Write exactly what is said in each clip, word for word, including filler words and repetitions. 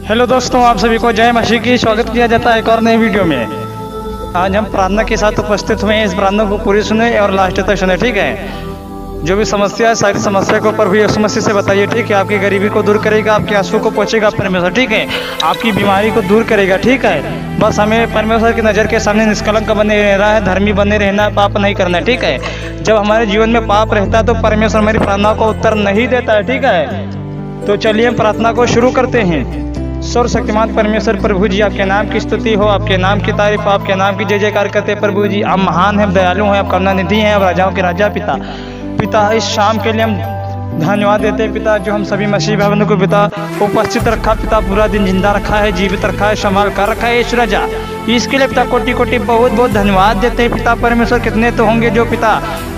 Hello दोस्तों, आप सभी को जय मसीह की स्वागत किया जाता है एक और नई वीडियो में। आज हम प्रार्थना के साथ उपस्थित हुए हैं। इस प्रार्थना को पूरी सुने और लास्ट तक सुने, ठीक है। जो भी समस्या है, सारी समस्या को प्रभु यीशु मसीह से बताइए, ठीक है। आपकी गरीबी को दूर करेगा, आपके आंसू को पोंछेगा परमेश्वर, ठीक है। आपकी बीमारी को दूर करेगा, ठीक है। बस हमें परमेश्वर की नज़र के सामने निष्कलंक बने रहना है, धर्मी बने रहना, पाप नहीं करना है, ठीक है। जब हमारे जीवन में पाप रहता है तो परमेश्वर हमारी प्रार्थना को उत्तर नहीं देता है, ठीक है। तो चलिए हम प्रार्थना को शुरू करते हैं। सर्वशक्तिमान परमेश्वर प्रभु जी, आपके नाम की स्तुति हो, आपके नाम की तारीफ, आपके नाम की जय जयकार करते प्रभु जी। आप महान हैं, दयालु हैं, आप करुणानिधि हैं, आप राजाओं के राजा पिता। पिता इस शाम के लिए हम धन्यवाद देते हैं पिता, जो हम सभी मसीह भाई बहनों को पिता उपस्थित रखा पिता, पूरा दिन जिंदा रखा है, जीवित रखा है, संभाल कर रखा है ईश्वर राजा। इसके लिए पिता कोटि कोटि बहुत बहुत धन्यवाद देते हैं पिता परमेश्वर। कितने तो होंगे जो पिता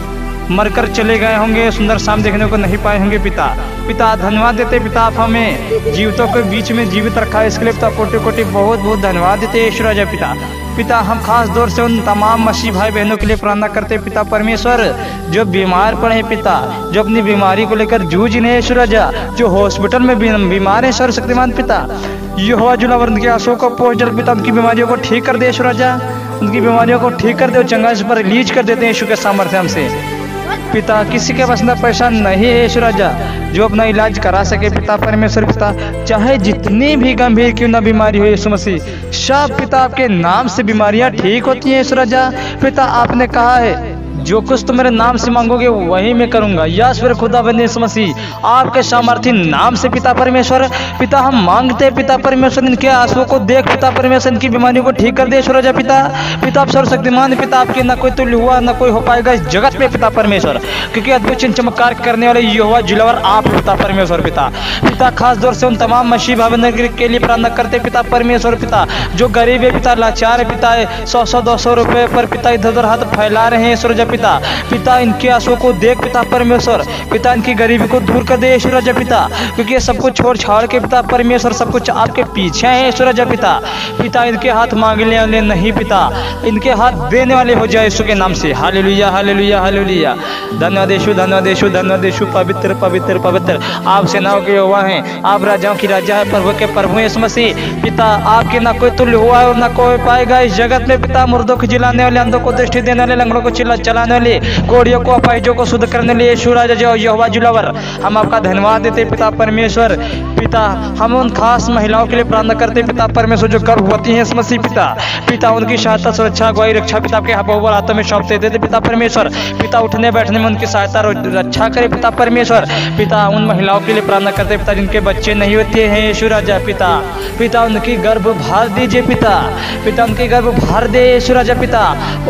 मरकर चले गए होंगे, सुंदर शाम देखने को नहीं पाए होंगे पिता। पिता धन्यवाद देते पिता, आप हमें जीवितों के बीच में जीवित रखा है, इसके लिए पिता कोटि कोटि बहुत बहुत धन्यवाद देते हैं ईश्वर राजा पिता। पिता हम खास तौर से उन तमाम मसीह भाई बहनों के लिए प्रार्थना करते पिता परमेश्वर, जो बीमार पड़े पिता, जो अपनी बीमारी को लेकर जूझ रहे ईश्वर राजा, जो हॉस्पिटल में बीमार है सर्वशक्तिमान पिता। यहोवा जुलावर के आंसू को पोंछ डाल पिता, उनकी बीमारियों को ठीक कर दे ईश्वर राजा, उनकी बीमारियों को ठीक कर दे, चंगाई पर रिलीज कर देते हैं यीशु के सामर्थ्य हमसे पिता। किसी के पास ना पैसा नहीं है ईश्वर राजा जो अपना इलाज करा सके पिता परमेश्वर पिता, चाहे जितनी भी गंभीर क्यों ना बीमारी हो यीशु मसीह, सब पिता आपके नाम से बीमारियां ठीक होती हैं ईश्वर राजा पिता। आपने कहा है जो कुछ तुम मेरे नाम से मांगोगे वही मैं करूंगा। यस मेरे खुदा बंदे यीशु मसीह, आपके सामर्थ्य नाम से पिता परमेश्वर पिता हम मांगते पिता परमेश्वर, इनके आंसुओं को देख पिता परमेश्वर, इनकी बीमारियों को ठीक कर दे ईश्वर राजा पिता। पिता आप सर्वशक्तिमान पिता, आपके ना कोई तुल्य हुआ ना कोई हो पाएगा इस जगत में पिता परमेश्वर, क्योंकि अद्भुत चिन्ह चमत्कार करने वाले यहोवा जुलावर आप पिता परमेश्वर पिता। पिता खास तौर से उन तमाम मसीह भाई के लिए प्रार्थना करते पिता परमेश्वर पिता, जो गरीब है पिता, लाचार है पिता, सौ सौ दो सौ रुपये पर पिता इधर उधर हाथ फैला रहे हैं ईश्वर पिता। पिता इनके आंसुओं को देख पिता परमेश्वर पिता, इनकी गरीबी को दूर कर दे ईश्वर राजा पिता, क्योंकि ये सब कुछ छोड़ छाड़ के पिता परमेश्वर सब कुछ आपके पीछे है ईश्वर राजा पिता। पिता इनके हाथ मांगने वाले नहीं पिता, इनके हाथ देने वाले हो जाए यीशु के नाम से। Hallelujah hallelujah hallelujah. धन्यवाद यीशु, धन्यवाद यीशु, धन्यवाद यीशु। पवित्र पवित्र पवित्र आप सेनाओं के यहोवा हैं, आप राजाओं की राजा है, प्रभु के प्रभु यीशु मसीह पिता। आपके ना कोई तुल्य हुआ है और ना कोई पाएगा इस जगत में पिता। मुर्दों को जिलाने वाले, अंधों को दृष्टि देने वाले, लंगड़ों को चिल्ला चलाने वाले, कोड़ियों को अपाहिजों को शुद्ध करने लिए यीशु राजा जो यहोवा जुलावर, हम आपका धन्यवाद देते पिता परमेश्वर पिता। हम उन खास महिलाओं के लिए प्रार्थना करते पिता परमेश्वर जो गर्भवती हैं इस मसीह पिता पिता, उनकी सहायता सुरक्षा अगुवाई रक्षा पिता आपके बहुबल हाथों में सौंपते देते पिता परमेश्वर पिता। उठने बैठने में उनकी सहायता रक्षा करे पिता परमेश्वर पिता। उन महिलाओं के लिए प्रार्थना करते पिता जिनके बच्चे नहीं होते हैं यीशु राजा पिता पिता, उनकी गर्भ भर दीजिए पिता पिता, उनके गर्भ भर दे यीशु राजा पिता।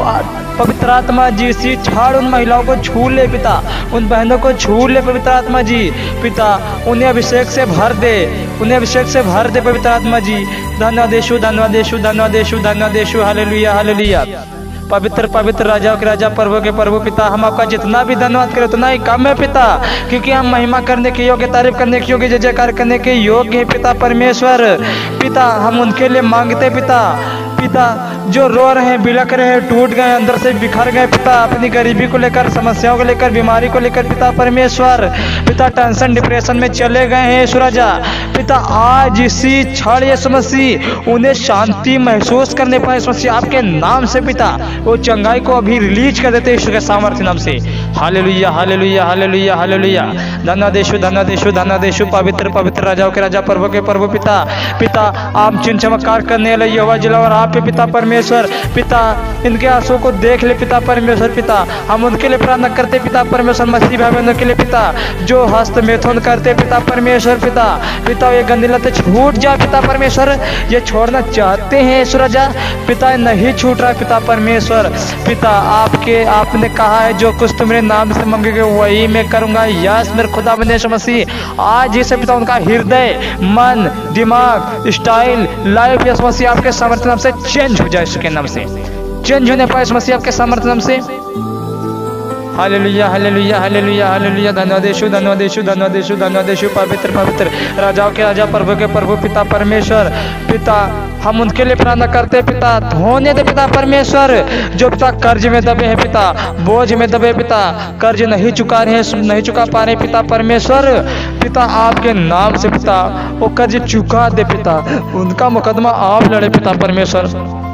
पवित्र आत्मा जी सी छाड़ उन महिलाओं को छू ले पिता, उन बहनों को छू ले पवित्र आत्मा जी पिता, उन्हें अभिषेक से भर दे, उन्हें अभिषेक से भर दे पवित्र आत्मा जी। धन्यवाद यीशु, धन्यवाद यीशु, धन्यवाद यीशु, धन्यवाद यीशु। Hallelujah hallelujah. पवित्र पवित्र राजाओं के राजा प्रभु के प्रभु पिता, हम आपका जितना भी धन्यवाद करें उतना ही कम है पिता, क्योंकि हम महिमा करने के योग्य, तारीफ करने के योग्य, जय जयकार करने के योग्य है पिता परमेश्वर पिता। हम उनके लिए मांगते पिता पिता, जो रो रहे हैं, बिलख रहे हैं, टूट गए, अंदर से बिखर गए पिता, अपनी गरीबी को लेकर, समस्याओं को लेकर, बीमारी को लेकर पिता परमेश्वर पिता, टेंशन डिप्रेशन में चले गए हैं यीशु राजा पिता। आज इसी क्षण यीशु मसीह उन्हें शांति महसूस करने पाए यीशु मसीह आपके नाम से पिता, वो चंगाई को अभी रिलीज कर देते यीशु के सामर्थ्य नाम से। Hallelujah hallelujah hallelujah hallelujah. धन्यवाद यीशु, धन्यवाद यीशु, धन्यवाद यीशु। पवित्र पवित्र राजाओं के राजा प्रभु के प्रभु पिता पिता, आप चिन्ह चमत्कार करने वाले यहोवा जुलावर आप पिता परमेश्वर पिता, इनके आंसू को देख ले पिता परमेश्वर पिता। हम उनके लिए प्रार्थना करते पिता परमेश्वर, मसीह भाई बहनों के लिए पिता जो हस्त मैथुन करते पिता परमेश्वर पिता पिता, ये गंदी लत छूट जाए पिता परमेश्वर, ये छोड़ना चाहते हैं यीशु राजा पिता, नहीं छूट रहा पिता परमेश्वर पिता। आपके आपने कहा है जो कुछ तुम मेरे नाम से मांगोगे वही मैं करूंगा। यस मेरे खुदा बंदे यीशु मसीह, आज इसे पिता उनका हृदय, मन, दिमाग, स्टाइल, लाइफ यीशु मसीह आपके सामर्थ्य नाम से चेंज हो जाए, इसके नाम से चेंज होने पाए यीशु मसीह आपके सामर्थ्य नाम से। Hallelujah hallelujah hallelujah hallelujah. धन्यवाद यीशु धन्यवाद यीशु धन्यवाद यीशु धन्यवाद यीशु। पवित्र पवित्र राजाओं के राजा प्रभु के प्रभु पिता परमेश्वर पिता, हम उनके लिए प्रार्थना करते हैं पिता, होने दे पिता परमेश्वर जो पिता कर्ज में दबे हैं पिता, बोझ में दबे पिता, कर्ज नहीं चुका रहे नहीं चुका पा रहे पिता परमेश्वर पिता, आपके नाम से पिता वो कर्ज चुका दे पिता, उनका मुकदमा आप लड़े पिता परमेश्वर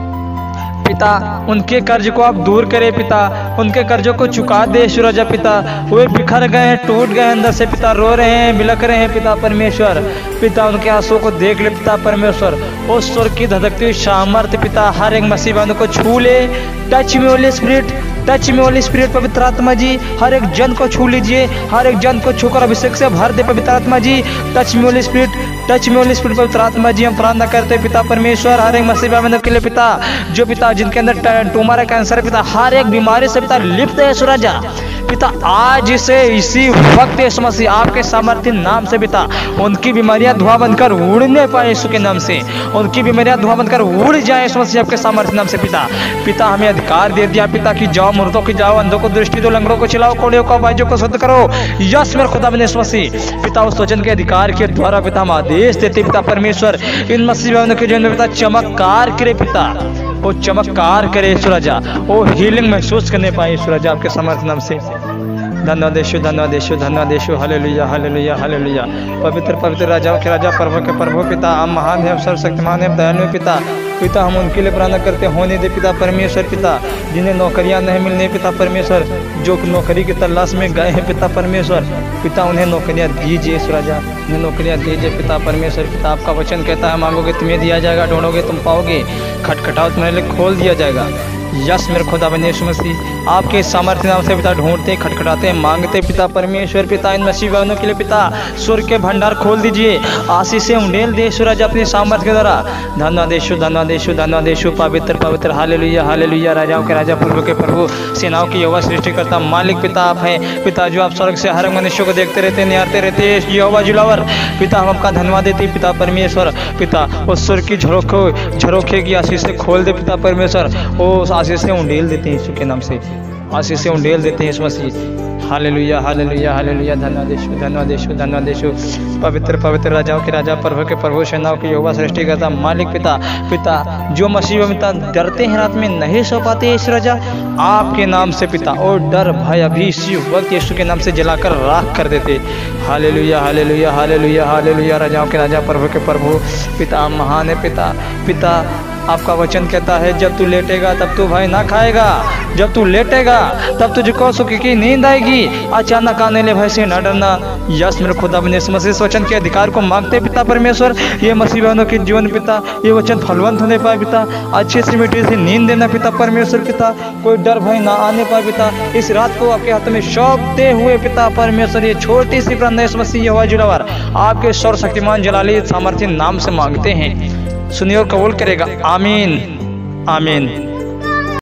पिता, उनके कर्ज को आप दूर करें पिता, उनके कर्जों को चुका दे सूरजा पिता। वे बिखर गए हैं, टूट गए अंदर से पिता, रो रहे हैं, बिलख रहे हैं पिता परमेश्वर पिता, उनके आंसुओं को देख ले पिता परमेश्वर। उस स्वर की धधकती हुई सामर्थ्य पिता हर एक मसीह बंधु को छू ले। टच में होली स्पिरिट, टच में होली स्पिरिट पवित्र आत्मा जी, हर एक जन को छू लीजिए, हर एक जन को छूकर अभिषेक से भर दे पवित्र आत्मा जी। टच में होली स्पिरिट, टच में होली स्पिरिट पवित्र आत्मा जी, हम प्रार्थना करते हैं पिता परमेश्वर हर एक मसीह बंधु के लिए पिता, जो पिता जिनके अंदर ट्यूमर है, कैंसर है पिता, हर एक बीमारी से पिता लिप्त है सूरजा पिता, आज से इसी वक्त यीशु मसीह आपके सामर्थ्य नाम से पिता उनकी बीमारियां धुआं बनकर उड़ने पाए यीशु के नाम से, उनकी बीमारियां धुआं बनकर उड़ जाए यीशु मसीह आपके सामर्थ्य नाम से पिता। पिता हमें अधिकार दे दिया पिता कि जाओ मुर्दों की जाओ, अंधों को दृष्टि दो, लंगड़ों को चिल्लाओ, कोड़ियों को बाइजों को शुद्ध करो। यस मेरे खुदा बने यीशु मसीह पिता, उस वचन के अधिकार के द्वारा पिता हम आदेश देते पिता परमेश्वर इन मसीह के जीवन में पिता चमत्कार करे पिता, वो चमत्कार करे सूरजा, वो हीलिंग महसूस करने पाए सूरजा आपके समर्थ नाम से। धन्यवाद यीशु धन्यवाद यीशु धन्यवाद यीशु। Hallelujah hallelujah hallelujah. पवित्र पवित्र राजाओं के राजा प्रभु के प्रभु पिता, हम महान है, सर्वशक्तिमान है, दयालु पिता पिता, हम उनके लिए प्रार्थना करते होने दे पिता परमेश्वर पिता, जिन्हें नौकरियां नहीं मिलने पिता परमेश्वर, जो नौकरी की तलाश में गए हैं पिता परमेश्वर पिता, उन्हें नौकरियां दीजिए सूरजा, उन्हें नौकरियां दीजिए पिता परमेश्वर पिता। आपका वचन कहता है मांगोगे तुम्हें दिया जाएगा, ढूंढोगे तुम पाओगे, खटखटाओ तुम्हारे लिए खोल दिया जाएगा। यस मेरे खुदा बने यीशु मसीह आपके सामर्थ्य नाम से पिता ढूंढते खटखटाते मांगते पिता परमेश्वर पिता, इन मसीह भाइयों के लिए पिता स्वर्ग के भंडार खोल दीजिए, आशीष से उंडेल दे सूरज अपने सामर्थ्य के द्वारा। धन्यवाद यीशु धन्यवाद यीशु धन्यवाद यीशु। पवित्र पवित्र हालेलुया हालेलुया। राजाओं के राजा प्रभु के प्रभु, सेनाओं की यहोवा सृष्टिकर्ता मालिक पिता आप हैं पिता, जो आप स्वर्ग से हर मनुष्य को देखते रहते निहारते रहते यहोवा जुलावर पिता, हम आपका धन्यवाद देते पिता परमेश्वर पिता, उस स्वर्ग की झरोखो झरोखे की आशीष से खोल दे पिता परमेश्वर, वो आशीष से उंडेल देते हैं यीशु के नाम से, आशीष से उंडेल देते हैं Yeshu Masih. Hallelujah hallelujah hallelujah. धन्यवाद यीशु धन्यवाद यीशु धन्यवाद यीशु। पवित्र पवित्र राजाओं के राजा प्रभु के प्रभु, सेनाओं की यहोवा सृष्टिकर्ता मालिक पिता पिता, जो मसीह पिता डरते हैं रात में नहीं सो पाते इस राजा, आपके नाम से पिता और डर भय अभी इसी वक्त यीशु के नाम से जलाकर राख कर देते। Hallelujah hallelujah hallelujah hallelujah. राजाओं के राजा प्रभु के प्रभु पिता, महान है पिता पिता, आपका वचन कहता है जब तू लेटेगा तब तू भय ना खाएगा, जब तू लेटेगा तब तुझको सुख की नींद आएगी, अचानक आने ले भय से न डरना। यस मेरे खुदा बने इस मसीह वचन के अधिकार को मांगते पिता परमेश्वर, ये मसीह बहनों के जीवन पिता, ये वचन फलवंत होने पाए पिता, अच्छी सी मीठी सी नींद देना पिता परमेश्वर पिता, कोई डर भय ना आने पाए पिता। इस रात को आपके हाथ में सौंपते हुए पिता परमेश्वर, ये छोटी सी प्रार्थना इस मसीह यहोवा जुलावर आपके सर्वशक्तिमान जलाली सामर्थ्य नाम से मांगते हैं, सुनिए और कबूल करेगा। आमीन आमीन।